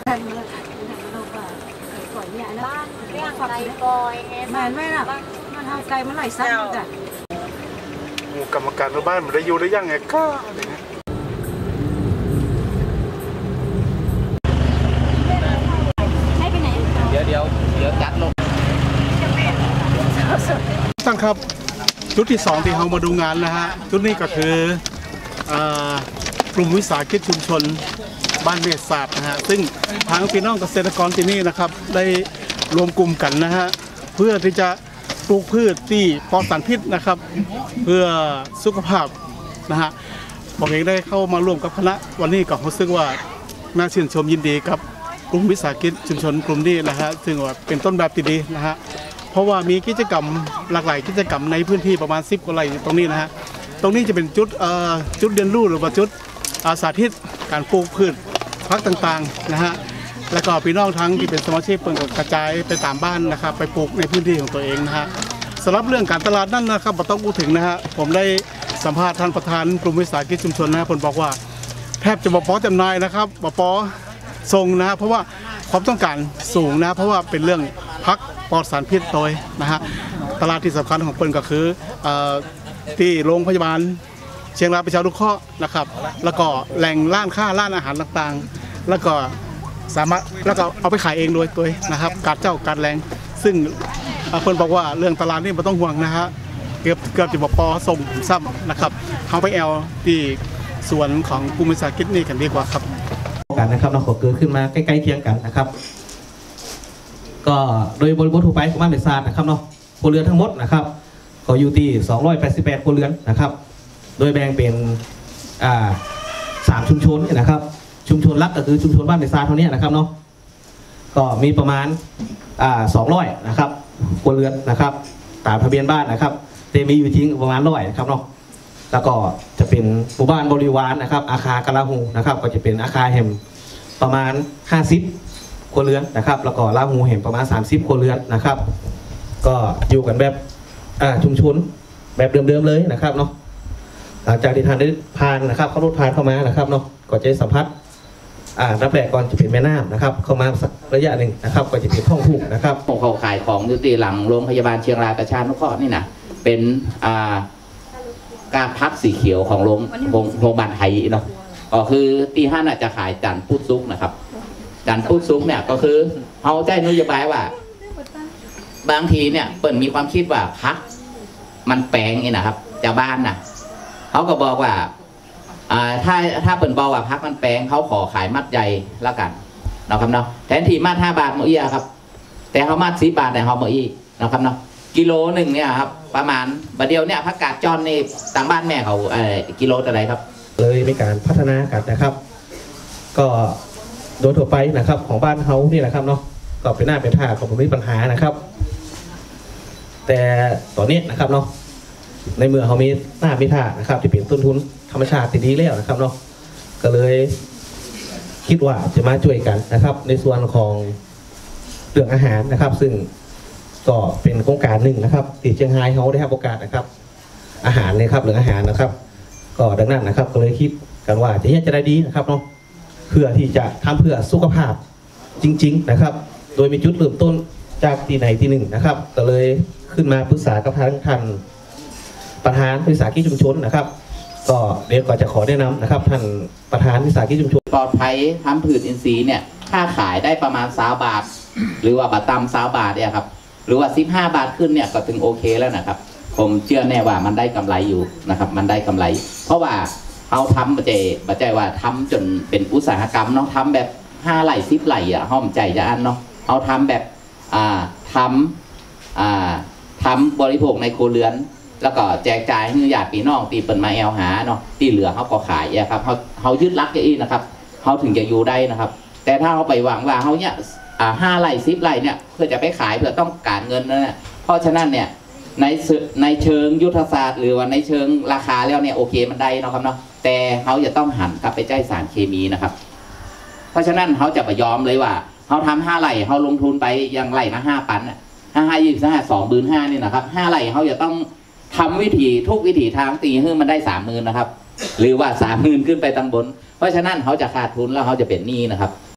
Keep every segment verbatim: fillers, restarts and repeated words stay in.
ก่อยเนี่ยนะบ้านเรื่องไก่กอยแม่แม่น่ะมันทำไก่มันไหลซัดจ้ะหมู่กรรมการบ้านมันได้อยู่ได้ยังไงก้าอะไรเงี้ยให้ไปไหนเดี๋ยวเดี๋ยวเดี๋ยวจัดลงตั้งครับจุดที่สองที่เรามาดูงานนะฮะจุดนี้ก็คือกลุ่มวิสาหกิจชุมชนบ้านเมษศาสตร์นะฮะซึ่งทางพี่น้องเกษตรกรที่นี่นะครับได้รวมกลุ่มกันนะฮะเพื่อที่จะปลูกพืชที่ปลอดสารพิษนะครับเพื่อสุขภาพนะฮะผมเองได้เข้ามาร่วมกับคณะวันนี้ก็รู้สึกว่าน่าชื่นชมยินดีกับกลุ่มวิสาหกิจชุมชนกลุ่มนี้นะฮะซึ่งว่าเป็นต้นแบบที่ดีนะฮะเพราะว่ามีกิจกรรมหลากหลายกิจกรรมในพื้นที่ประมาณสิบกว่าไร่ตรงนี้นะฮะตรงนี้จะเป็นจุดจุดเรียนรู้หรือว่าจุดสาธิตการปลูกพืชพักต่างๆนะฮะแล้วก็พี่น้องทั้งที่เป็นสมาชิกเปิดกระจายไปตามบ้านนะครับไปปลูกในพื้นที่ของตัวเองนะฮะสำหรับเรื่องการตลาดนั่นนะครับเราต้องพูดถึงนะฮะผมได้สัมภาษณ์ท่านประธานกลุ่มวิสาหกิจชุมชนนะผมบอกว่าแทบจะบปอจำหน่ายนะครับบปอส่งนะเพราะว่าความต้องการสูงนะเพราะว่าเป็นเรื่องพักปลอดสารพิษโดยนะฮะตลาดที่สำคัญของเปิลก็คือที่โรงพยาบาลเชียงรายประชานุเคราะห์นะครับแล้วก็แหล่งร้านค้าร้านอาหารต่างๆแล้วก็สามารถแล้วก็เอาไปขายเองโดยตัวนะครับการเจ้าการแรงซึ่งเพิ่นบอกว่าเรื่องตลาดนี่ไม่ต้องห่วงนะฮะเกือบเกือบจะบอกปอส่งซ้ำนะครับเขาไปแอลที่สวนของกลุ่มวิสาหกิจนี่กันดีกว่าครับกันนะครับเราขอเกิดขึ้นมาใกล้ๆเคียงกันนะครับก็โดยบริบททั่วไปของบ้านเมษานะครับเนาะครัวเรือนทั้งหมดนะครับก็อยู่ที่สองร้อยแปดสิบแปดครัวเรือนนะครับโดยแบ่งเป็นอ่าสามชุมชนนะครับชุมชนหลักก็คือชุมชนบ้านเมษาเท่านี้นะครับเนาะก็มีประมาณอ่าสองร้อยนะครับครัวเรือนนะครับตามทะเบียนบ้านนะครับแต่มีอยู่ทิ้งประมาณร้อยนะครับเนาะแล้วก็จะเป็นหมู่บ้านบริวารนะครับอาคารกะลาหูนะครับก็จะเป็นอาคารแห่มประมาณห้าสิบครัวเรือนนะครับแล้วก็ลาหูแห่มประมาณสามสิบครัวเรือนนะครับก็อยู่กันแบบอ่าชุมชนแบบเดิมๆเลยนะครับเนาะหลังจากที่ทานได้ผ่านนะครับเขารถผ่านเข้ามานะครับเนาะก็จะสัมผัสอ่ารับแรกก่อนจะเป็นแม่น้ำนะครับเข้ามาสักระยะหนึ่งนะครับก็จะเป็นท้องทุ่งนะครับเขาขายของอยู่ที่หลังโรงพยาบาลเชียงรายประชานุเคราะห์นี่นะเป็นอ่ากาพักสีเขียวของโรงโรงพยาบาลไทยเนาะก็คือตีห้าน่ะจะขายจันพุทธซุกนะครับจันพุทธซุกเนี่ยก็คือเอาใจนโยบายว่าบางทีเนี่ยเปิดมีความคิดว่าพักมันแปลงนี่นะครับชาวบ้านน่ะเขาก็บอกว่าอ่าถ้าถ้าเปิดบอกว่าพักมันแปลงเขาขอขายมัดใหญ่ละกันนะครับเนาะแทนที่มัดห้าบาทเมื่ออี้ครับแต่เขามัดสี่บาทแต่เขาเมื่ออี้นะครับเนาะกิโลหนึ่งเนี่ยครับประมาณบาทเดียวเนี่ยผักกาดจอนในต่างบ้านแม่เขาเอ่อกิโลอะไรครับเลยมีการพัฒนากันนะครับก็โดยทั่วไปนะครับของบ้านเขานี่แหละครับเนาะก็เป็นหน้าเป็นท่าของผมมีปัญหานะครับแต่ตอนนี้นะครับเนาะในเมื่อเขามีหน้ามีท่านะครับที่เป็นต้นทุนธรรมชาติที่ดีแล้วนะครับเนาะก็เลยคิดว่าจะมาช่วยกันนะครับในส่วนของเรื่องอาหารนะครับซึ่งก็เป็นโครงการหนึ่งนะครับที่เชียงรายเขาได้ให้โอกาสนะครับอาหารเลยครับเรื่องอาหารนะครับก็ดังนั้นนะครับก็เลยคิดกันว่าจะยังจะได้ดีนะครับเนาะเพื่อที่จะทำเพื่อสุขภาพจริงๆนะครับโดยมีจุดเริ่มต้นจากที่ไหนที่หนึ่งนะครับก็เลยขึ้นมาปรึกษากับทางท่านประธานวิสาหกิจชุมชนนะครับก็เดี๋ยวก็จะขอแนะนำนะครับท่านประธานวิสาหกิจชุมชนปลอดภัยทำผืชอินทรีย์เนี่ยค่าขายได้ประมาณสามบาทหรือว่าบาทตำสามบาทเนี่ยครับหรือว่าสิบห้าบาทขึ้นเนี่ยก็ถึงโอเคแล้วนะครับผมเชื่อแน่ว่ามันได้กำไรอยู่นะครับมันได้กำไรเพราะว่าเขาทำบัจเจบัจเจว่าทำจนเป็นอุตสาหกรรมเนาะทำแบบห้าไหลสิบไหลอ่ะห้อมใจจะอันเนาะเขาทำแบบอ่าทำอ่าทำบริโภคในครัวเรือนแล้วก็แจกจ่ายให้ญาติพี่น้องตีเปิดมาแอลหาเนาะที่เหลือเขาก็ขายนะครับเขาเขายึดรักอย่างนี้นะครับเขาถึงจะอยู่ได้นะครับแต่ถ้าเขาไปหวังว่าเขาเนี่ยอ่าห้าไหลสิบไหลเนี่ยเพื่อจะไปขายเพื่อต้องการเงินนั่นแหละเพราะฉะนั้นเนี่ยในในเชิงยุทธศาสตร์หรือว่าในเชิงราคาแล้วเนี่ยโอเคมันได้นะครับเนาะแต่เขาจะต้องหันกลับไปใช้สารเคมีนะครับเพราะฉะนั้นเขาจะไปยอมเลยว่าเขาทำห้าไหลเขาลงทุนไปยังไหลนะห้าปันห้าห้ายี่สิบห้าสองหมื่นห้านี่นะครับห้าไหลเขาจะต้องทำวิธีทุกวิธีทางตีให้มันได้สามหมื่นนะครับหรือว่าสามหมื่นขึ้นไปตั้งบนเพราะฉะนั้นเขาจะขาดทุนแล้วเขาจะเป็นหนี้นะครับ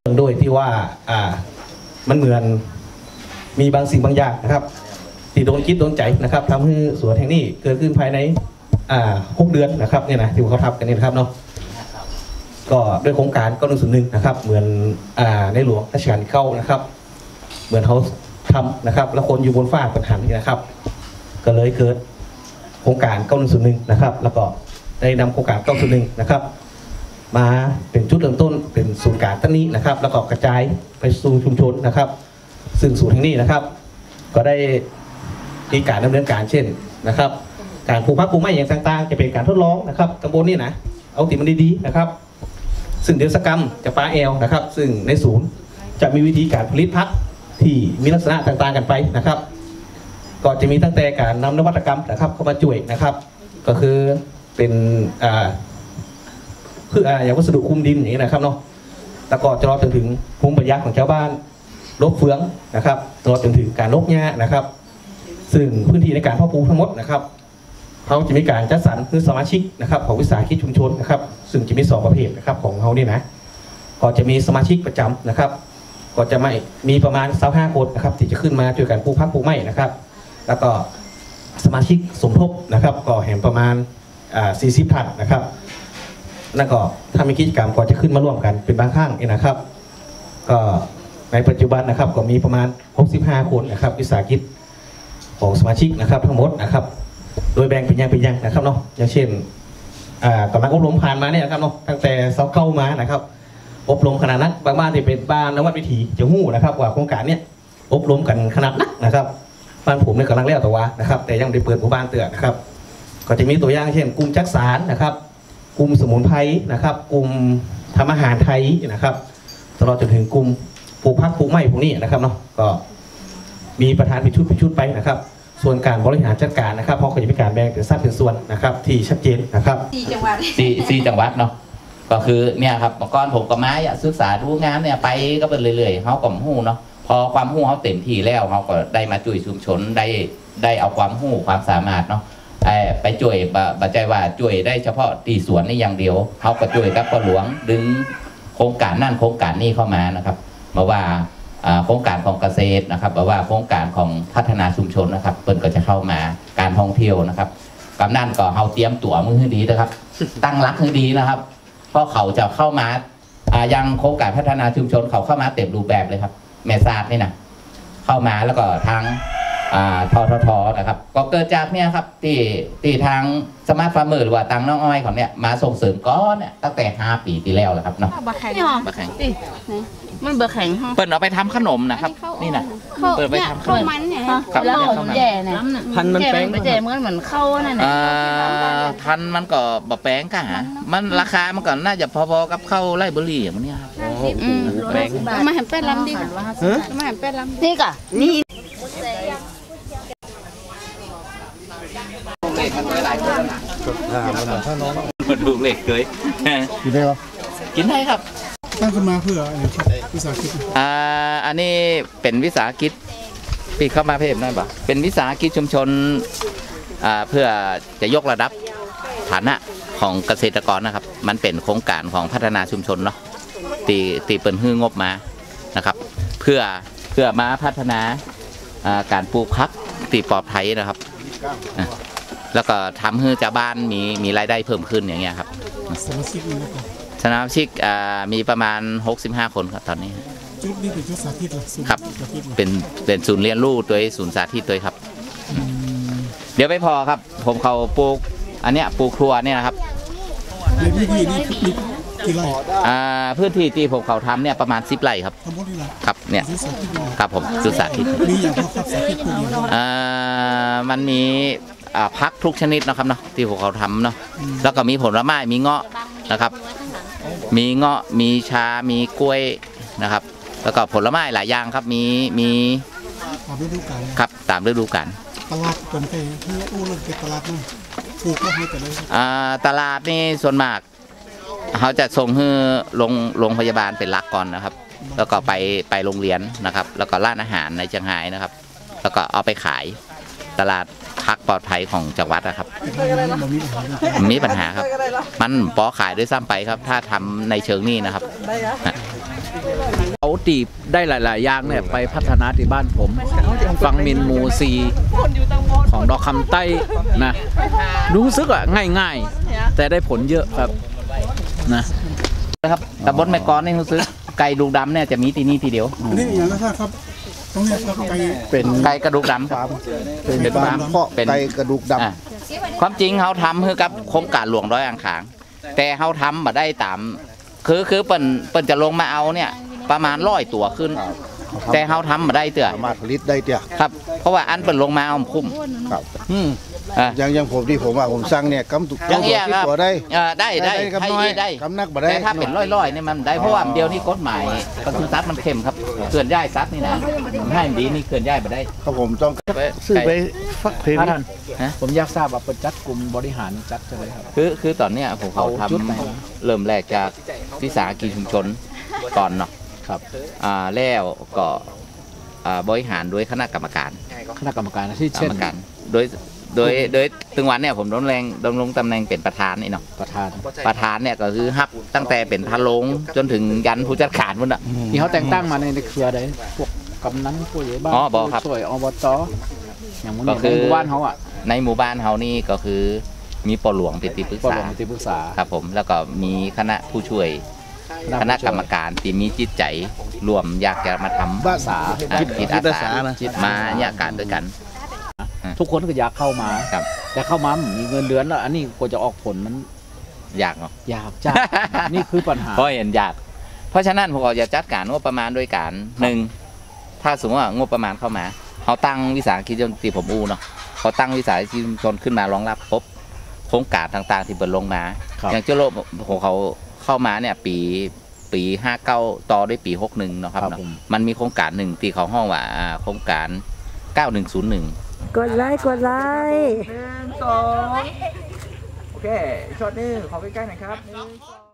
โดยที่ว่าอ่ามันเหมือนมีบางสิ่งบางอย่างนะครับที่โดนคิดโดนใจนะครับทำให้สวนแห่งนี้เกิดขึ้นภายในอ่าหกเดือนนะครับเนี่ยนะที่เขาทำกันนี่นะครับเนาะก็ด้วยโครงการก็หนึ่งส่วนหนึ่งนะครับเหมือนอ่าในหลวงรัชกาลที่เก้านะครับเหมือนเขาทำนะครับแล้วคนอยู่บนฟ้าเป็นหันนี่นะครับก็เลยเกิดโครงการเก้าหนึ่งส่วนหนึ่งนะครับแล้วก็ได้นำโครงการเก้าส่วนหนึ่งนะครับมาเป็นจุดเริ่มต้นเป็นศูนย์กลางตั้งนี้นะครับแล้วก็กระจายไปสู่ชุมชนนะครับซึ่งศูนย์แห่งนี้นะครับก็ได้มีการดำเนินการเช่นนะครับการปลูกพักปลูกไม้อย่างต่างๆจะเป็นการทดลองนะครับตำบลนี่นะเอาติมันดีๆนะครับซึ่งเดลสกรรมจะปลาแอลนะครับซึ่งในศูนย์จะมีวิธีการผลิตพักที่มีลักษณะต่างๆกันไปนะครับก็จะมีตั้งแต่การนำนวัตกรรมนะครับเข้ามาช่วยนะครับก็คือเป็นอ่าคืออ่าอย่างวัสดุคุมดินอย่างนี้นะครับเนาะแล้วก็จะรอจนถึงภูมิปัญญาของชาวบ้านลบเฟืองนะครับตลอดจนถึงการลบหญ้านะครับซึ่งพื้นที่ในการเพาะปลูกทั้งหมดนะครับเขาจะมีการจัดสรรคือสมาชิกนะครับของวิสาหกิจชุมชนนะครับซึ่งจะมีสองประเภทนะครับของเขาเนี่ยนะก็จะมีสมาชิกประจำนะครับก็จะไม่มีประมาณสิบห้าคนนะครับที่จะขึ้นมาช่วยกันปลูกพักปลูกไม้นะครับแล้วก็สมาชิกสมทบนะครับก็เห็นประมาณอ่าสี่สิบท่านนะครับนั่นก็ถ้ามีกิจกรรมก็จะขึ้นมาร่วมกันเป็นบางครั้งนะครับก็ในปัจจุบันนะครับก็มีประมาณหกสิบห้าคนนะครับวิสาหกิจของสมาชิกนะครับทั้งหมดนะครับโดยแบ่งเป็นอย่างเป็นอย่างนะครับเนาะอย่างเช่นกำลังอบรมผ่านมาเนี่ยนะครับเนาะตั้งแต่เสาเข้ามานะครับอบรมขนาดนั้นบางบ้านที่เป็นบ้านนวัดวิถีจะหู้นะครับว่าโครงการเนี้ยอบรมกันขนาดนักนะครับบ้านผมเนี่ยกำลังเลี้ยวตัวนะครับแต่ยังได้เปิดหมู่บ้านเตือนนะครับก็จะมีตัวอย่างเช่นกลุ่มจักสารนะครับกลุ่มสมุนไพรนะครับกลุ่มทำอาหารไทยนะครับตลอดจนถึงกลุ่มปลูกผักปลูกไม้พวกนี้นะครับเนาะก็มีประธานเป็นชุดเป็นชุดไปนะครับส่วนการบริหารจัดการนะครับเพราะเขาจะมีการแบ่งเป็นสัดเป็นส่วนนะครับที่ชัดเจนนะครับสี่จังหวัดสี่สี่จังหวัดเนาะก็คือเนี่ยครับก่อนผมกับไม้ศึกษาดูงานเนี่ยไปก็เป็นเรื่อยๆเขาก็หู้เนาะพอความหู้เขาเต็มที่แล้วเขาก็ได้มาจุ่ยชุมชนได้ได้เอาความหู้ความสามารถเนาะไปจุ่ยบะใจว่าจุ่ยได้เฉพาะตีสวนนี่อย่างเดียวเขาก็จุ่ยกับพ่อหลวงดึงโครงการนั่นโครงการนี้เข้ามานะครับมาว่าโครงการของเกษตรนะครับมาว่าโครงการของพัฒนาชุมชนนะครับเปิ้นก็จะเข้ามาการท่องเที่ยวนะครับกำนันก็เขาเตรียมตั๋วมือให้ดีนะครับตั้งรักให้ดีนะครับเพราะเขาจะเข้ามายังโครงการพัฒนาชุมชนเขาเข้ามาเต็มรูปแบบเลยครับแม่ซาดนี่นะเข้ามาแล้วก็ทางทททนะครับก็เกิดจากเนี่ยครับที่ที่ทางสมาร์ทฟาร์มเมอร์หรือว่าตังน้องอ้อยของเนี่ยมาส่งเสริมก้อนเนี่ยตั้งแต่ห้าปีที่แล้วแล้วครับเนาะบะแข็งบะแข็งมันบะแข็งเปิดเอาไปทำขนมนะครับนี่นะเปิดไปทำขนมมันเนี่ยแล้วหอมแย่เนี่ยพันมันแป้งไปแย่เหมือนเหมือนเข้านั่นแหละพันมันก็บะแป้งกะฮะมันราคามันก็น่าจะพอๆกับข้าวไร่เบอร์รี่อย่างนี้ครับแป้งมาเห็นแป้งล้ำดิมาเห็นแป้งล้ำนี่กะนี่มันดูเล็กเลยกินได้ปะกินได้ครับตั้งขึ้นมาเพื่ออะไรวิสาหกิจอ่าอันนี้เป็นวิสาหกิจปีเข้ามาเพิ่มหน่อยปะเป็นวิสาหกิจชุมชนอ่าเพื่อจะยกระดับฐานะของเกษตรกรนะครับมันเป็นโครงการของพัฒนาชุมชนเนาะตีตีเปิดฮื้องบมานะครับเพื่อเพื่อมาพัฒนาการปลูกผักตีปลอดภัยนะครับแล้วก็ทำให้ชาวบ้านมีมีรายได้เพิ่มขึ้นอย่างเงี้ยครับสมาชิกมีนะครับสมาชิกมีประมาณหกสิบห้าคนครับตอนนี้จุดนี้เป็นจุดสาธิตหรอครับเป็นเป็นศูนย์เรียนรู้ตัวศูนย์สาธิตตัวครับเดี๋ยวไม่พอครับผมเขาปลูกอันเนี้ยปลูกครัวเนี่ยนะครับในพื้นที่นี้กี่ไร่พื้นที่ที่ผมเขาทำเนี่ยประมาณสิบไร่ครับทั้งหมดนี่แหละครับเนี่ยครับผมจุดสาธิตมีอย่างพอครับสาธิตตัวนี้มันมีพักทุกชนิดนะครับเนาะที่พวกเขาทำเนาะแล้วก็มีผลไม้มีเงาะนะครับมีเงาะมีชามีกล้วยนะครับแล้วก็ผลไม้หลายอย่างครับมีมีตามฤดูกาลครับตามฤดูกาลตลาดเป็นไงที่อู้เรื่องเก็บตลาดนี่ปลูกก็ให้แต่เลยตลาดนี่ส่วนมากเขาจะส่งให้โรงโรงพยาบาลเป็นหลักก่อนนะครับแล้วก็ไปไปโรงเรียนนะครับแล้วก็ร้านอาหารในเชียงรายนะครับแล้วก็เอาไปขายตลาดพักปลอดภัยของจังหวัดนะครับมีปัญหาครับมันปอขายด้วยซ้ำไปครับถ้าทำในเชิงนี้นะครับเอาตีบได้หลาย ๆ อย่างเนี่ยไปพัฒนาที่บ้านผมฟังมินมูซีของดอกคำใต้นะรู้สึกอ่ะง่าย ๆ แต่ได้ผลเยอะครับนะนะครับตำบลแม่กลอนนี่รู้สึกไก่ดูกดำเนี่ยจะมีที่นี่ทีเดียวนี่อย่างนั้นครับตรงนี้ครับไก่เป็นไก่กระดูกดำครับเป็นฟาร์มเพาะไก่กระดูกดำความจริงเขาทำคือกับโครงการหลวงร้อยอ่างขาง แต่เขาทำมาได้ตามคือคือเปิ้นเปิ้นจะลงมาเอาเนี่ยประมาณร้อยตัวขึ้น แต่เขาทำมาได้เตื้อมาผลิตได้เตื้อครับ เพราะว่าอันเปิ้นลงมาเอาคุ้มครับอืมอย่างอย่างผมที่ผมว่าผมสั่งเนี่ยกำตุกอย่างเงี้ยครับได้ได้ได้ให้ได้กำนักบ่ได้แต่ถ้าเป็นร้อยๆเนี่ยมันได้เพราะว่าเดียวนี้กฎหมายกระทรวงทรัพย์มันเข้มครับเคลื่อนย้ายทรัพย์นี่นะให้ดีนี่เคลื่อนย้ายบ่ได้ครับผมต้องซื้อไปฟักเพลงผมอยากทราบว่าเป็นจัดกลุ่มบริหารจัดใช่ไหมครับคือคือตอนเนี้ยผมเขาทำเริ่มแรกจากวิสาหกิจชุมชนก่อนเนาะครับอ่าแล้วก็บริหารโดยคณะกรรมการคณะกรรมการที่เช่นกันโดยโดยโดยถึงวันเนี่ยผมดำรงดำรงตำแหน่งเป็นประธานนี่เนาะประธานประธานเนี่ยก็คือฮับตั้งแต่เป็นพะโลงจนถึงยันผู้จัดการหมดอ่ะที่เขาแต่งตั้งมาในเครือใดพวกกำนันผู้ใหญ่บ้านผู้ช่วยอบตอย่างมันในหมู่บ้านเขาอ่ะในหมู่บ้านเขานี่ก็คือมีปหลวงเป็นที่ปรึกษาที่ปรึกษาครับผมแล้วก็มีคณะผู้ช่วยคณะกรรมการที่มีจิตใจรวมอยากจะมาทำบ้าสาจิตอาสามาเนี่ยการด้วยกันทุกคนก็อยากเข้ามาครับแต่เข้ามามีเงินเดือนแล้วอันนี้กว่าจะออกผลมันยากเนาะยากจ้านี่คือปัญหาเพราะเห็นยากเพราะฉะนั้นผมก็จะจัดการงบประมาณโดยการหนึ่งถ้าสมมติว่างบประมาณเข้ามาเขาตั้งวิสาหกิจชุมชนที่ผมอู้เนาะเขาตั้งวิสาหกิจชุมชนขึ้นมารองรับครบโครงการต่างๆที่เปิดลงมาอย่างเจ้าโลกของเขาเข้ามาเนี่ยปีปีห้าเก้าต่อด้วยปีหกหนึ่งเนาะครับมันมีโครงการหนึ่งที่เขาห้องว่าโครงการเก้าหนึ่งศูนย์หนึ่งกดไลค์กดไลค์หนึ่งสองโอเคช็อตนี้ขอใกล้ๆหน่อยครับ